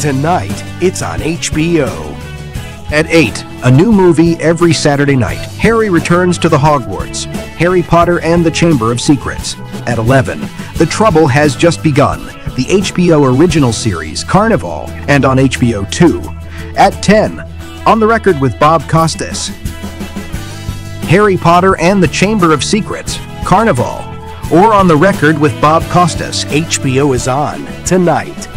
Tonight, it's on HBO. At 8, a new movie every Saturday night. Harry returns to the Hogwarts. Harry Potter and the Chamber of Secrets. At 11, The Trouble Has Just Begun. The HBO original series Carnival, and on HBO 2. At 10, On the Record with Bob Costas. Harry Potter and the Chamber of Secrets, Carnival, or On the Record with Bob Costas. HBO is on tonight.